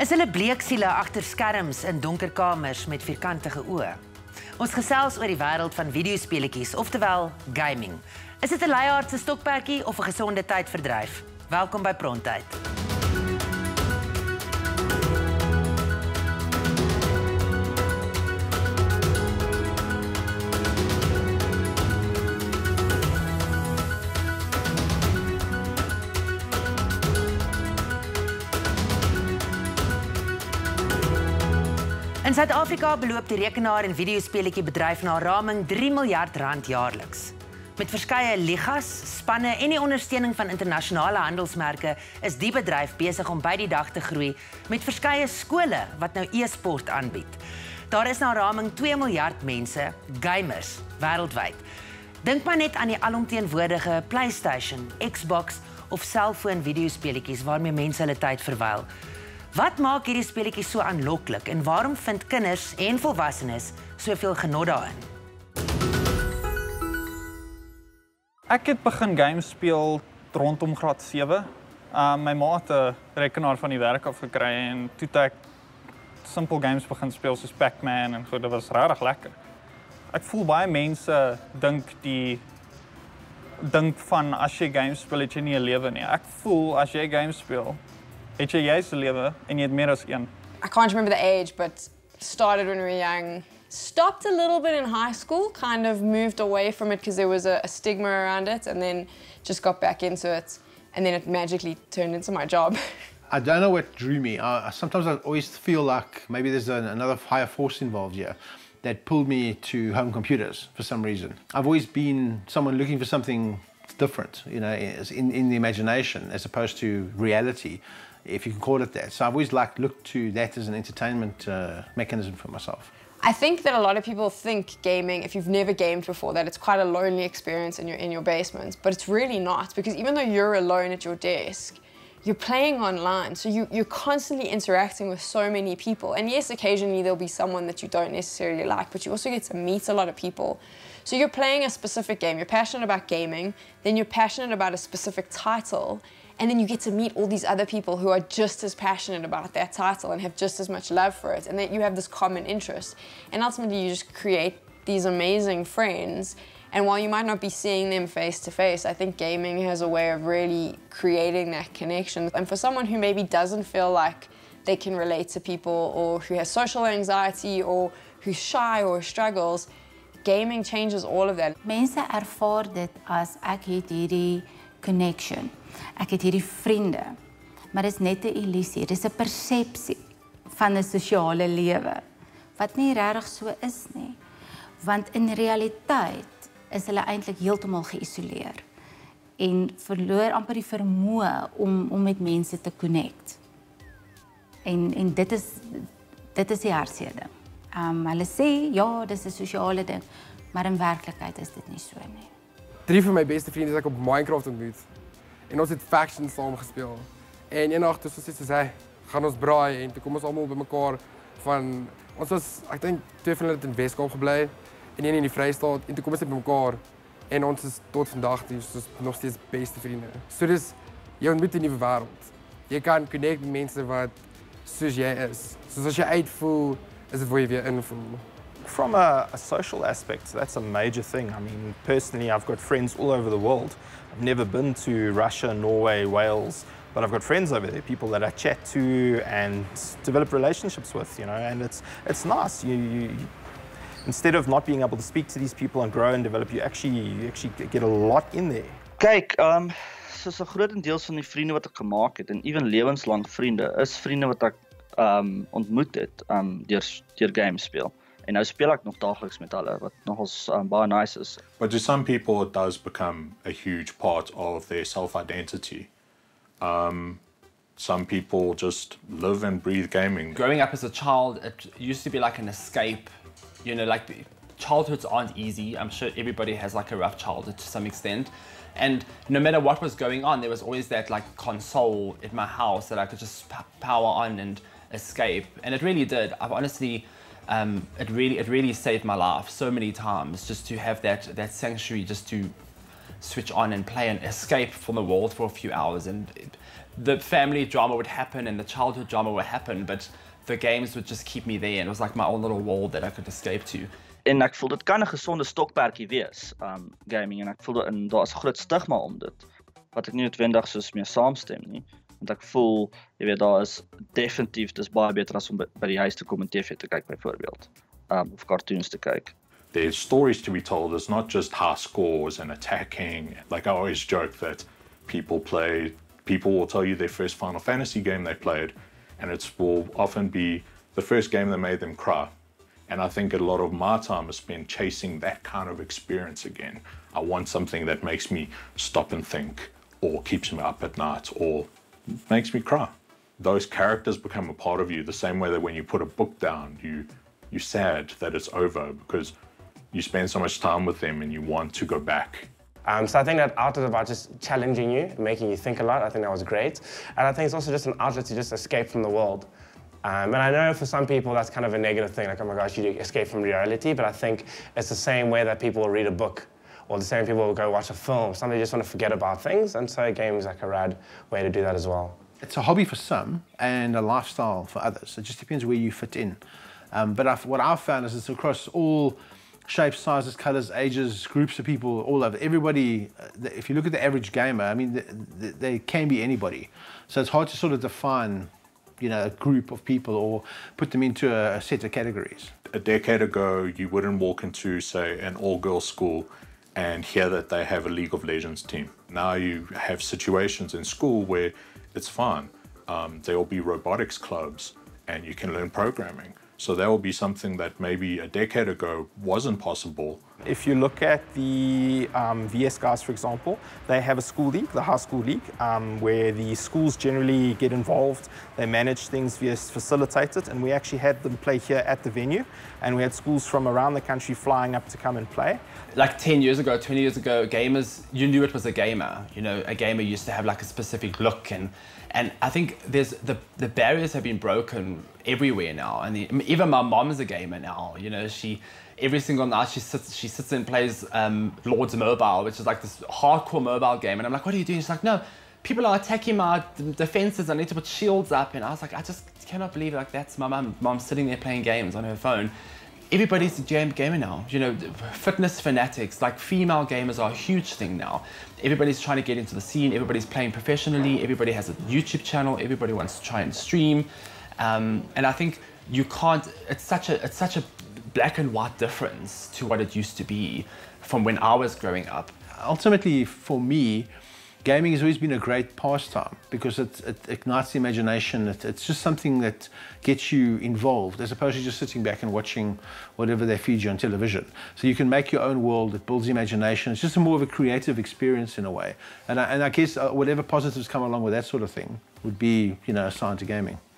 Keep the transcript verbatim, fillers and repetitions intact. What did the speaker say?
Is hulle bleeksiele agter skerms in donker kamers met vierkantige oë? Ons gesels oor die wêreld van videospeletjies, oftewel gaming. Is dit 'n leiaardse stokperdjie of 'n gesonde tydverdryf? Welkom by Pronttyd. In Suid-Afrika beloop die rekenaar- en videospeletjiebedryf na 'n raming drie miljard rand jaarliks. Met verskeie ligas, spanne en die ondersteuning van internasionale handelsmerke is die bedryf besig om by die dag te groei met verskeie skole wat nou e-sport aanbied. Daar is na 'n raming twee miljard mense, gamers, wêreldwyd. Dink maar net aan die alomteenwoordige PlayStation, Xbox of selfoon videospeletjies waarmee mense hulle tyd verwyl. Wat maak hierdie speletjies so aanloklik en waarom vind kinders en volwassenes soveel genot daarin? Ek het begin games speel rondom graad sewe. Uh, my ma het 'n rekenaar van die werk af gekry en toe het ek simpel games begin speel soos Pac-Man en goed, dit was regtig lekker. Ek voel baie mense dink die dink van as jy games speel het jy nie 'n lewe nie. Ek voel as jy games speel het jy juist 'n lewe en jy het meer as een. I can't remember the age, but started when we were young. Stopped a little bit in high school, kind of moved away from it because there was a, a stigma around it, and then just got back into it, and then it magically turned into my job. I don't know what drew me. Uh, sometimes I always feel like maybe there's an, another higher force involved here that pulled me to home computers for some reason. I've always been someone looking for something different, you know, in, in the imagination as opposed to reality, if you can call it that. So I've always like looked to that as an entertainment uh, mechanism for myself. I think that a lot of people think gaming, if you've never gamed before, that it's quite a lonely experience in your, in your basement, but it's really not, because even though you're alone at your desk, you're playing online, so you, you're constantly interacting with so many people. And yes, occasionally there'll be someone that you don't necessarily like, but you also get to meet a lot of people. So you're playing a specific game, you're passionate about gaming, then you're passionate about a specific title, and then you get to meet all these other people who are just as passionate about that title and have just as much love for it, and that you have this common interest. And ultimately you just create these amazing friends. And while you might not be seeing them face to face, I think gaming has a way of really creating that connection. And for someone who maybe doesn't feel like they can relate to people, or who has social anxiety, or who's shy or struggles, gaming changes all of that. Mense ervaar dit as ek het hierdie connection. Ek het hierdie vriende. Maar dit is net 'n illusie, dit is 'n persepsie van 'n sosiale lewe wat nie regtig so is nie. Want in realiteit is hulle eintlik heeltemal geïsoleer en verloor amper die vermoë om om met mense te connect. En en dit is dit is die hartseer ding. Um, hulle sê ja, dis 'n sosiale ding, maar in werklikheid is dit nie so nie. Drie van my beste vriende het ek op Minecraft ontmoet. En ons het factions saam gespeel. En eendag toe ons sê hy, gaan ons braai en toe kom ons almal bymekaar van ons was ek dink twee van hulle het in Weskaap gebly en een in die Vrystaat en toe kom ons net bymekaar en ons is tot vandag toe soos nog steeds beste vriende. So dis jy ontmoet 'n nuwe wêreld. Jy kan connect met mense wat soos jy is. Soos as jy uitvoel, is dit waar jy weer invoel. From a, a social aspect, that's a major thing. I mean, personally, I've got friends all over the world. I've never been to Russia, Norway, Wales, but I've got friends over there, people that I chat to and develop relationships with, you know, and it's it's nice. You, you, you instead of not being able to speak to these people and grow and develop, you actually you actually get a lot in there. Kyk, ehm um, soos 'n groot deel van die vriende wat ek gemaak het en ewen lewenslang vriende is vriende wat ek ehm um, ontmoet het ehm um, deur deur games speel. En nou speel ek nog daagliks met hulle wat nogals um, baie nice is. But to some people it does become a huge part of their self-identity. Um, some people just live and breathe gaming. Growing up as a child, it used to be like an escape. You know, like childhoods aren't easy. I'm sure everybody has like a rough childhood to some extent. And no matter what was going on, there was always that like console at my house that I could just power on and escape. And it really did. I've honestly, um, it really, it really saved my life so many times just to have that, that sanctuary, just to switch on and play and escape from the world for a few hours. And it, the family drama would happen and the childhood drama would happen, but the games would just keep me there. And it was like my own little world that I could escape to. En ek voel dit kan 'n gesonde stokperdjie wees, um gaming, en ek voel en daar's 'n groot stigma om dit wat ek nie noodwendig soos mee saamstem nie, want ek voel, jy weet, daar is definitief dis baie beter as om by, by die huis te kom en T V te kyk byvoorbeeld, um of cartoons te kyk. There's stories to be told. It's not just high scores and attacking. Like I always joke that people play, people will tell you their first Final Fantasy game they played, and it will often be the first game that made them cry. And I think a lot of my time is spent chasing that kind of experience again. I want something that makes me stop and think, or keeps me up at night, or makes me cry. Those characters become a part of you the same way that when you put a book down, you, you're sad that it's over because you spend so much time with them and you want to go back. Um, so I think that art is about just challenging you, making you think a lot. I think that was great. And I think it's also just an outlet to just escape from the world. Um, and I know for some people that's kind of a negative thing, like, oh my gosh, you escape from reality, but I think it's the same way that people will read a book, or the same people will go watch a film. Some they just want to forget about things, and so a game is like a rad way to do that as well. It's a hobby for some and a lifestyle for others. It just depends where you fit in. Um, but I've, what I've found is it's across all shapes, sizes, colors, ages, groups of people all over. Everybody, if you look at the average gamer, I mean, they can be anybody. So it's hard to sort of define, you know, a group of people or put them into a, a set of categories. A decade ago, you wouldn't walk into, say, an all-girls school and hear that they have a League of Legends team. Now you have situations in school where it's fine. Um, there will be robotics clubs and you can learn programming. So that will be something that maybe a decade ago wasn't possible. If you look at the um, V S guys, for example, they have a school league, the high school league, um, where the schools generally get involved. They manage things, V S facilitate it, and we actually had them play here at the venue, and we had schools from around the country flying up to come and play. Like ten years ago, twenty years ago, gamers, you knew it was a gamer. You know, a gamer used to have like a specific look, and and I think there's the the barriers have been broken everywhere now. And the, even my mom's a gamer now. You know, she every single night she sits she sits and plays um, Lords Mobile, which is like this hardcore mobile game. And I'm like, what are you doing? She's like, no, people are attacking my defenses. I need to put shields up. And I was like, I just cannot believe like that's my mom. Mom's sitting there playing games on her phone. Everybody's a game gamer now. You know, fitness fanatics, like female gamers are a huge thing now. Everybody's trying to get into the scene. Everybody's playing professionally. Everybody has a YouTube channel. Everybody wants to try and stream. Um, and I think you can't, it's such a, it's such a black and white difference to what it used to be from when I was growing up. Ultimately, for me, gaming has always been a great pastime because it, it ignites the imagination. It, it's just something that gets you involved as opposed to just sitting back and watching whatever they feed you on television. So you can make your own world. It builds the imagination. It's just a more of a creative experience in a way. And I, and I guess uh, whatever positives come along with that sort of thing would be, you know, assigned to gaming.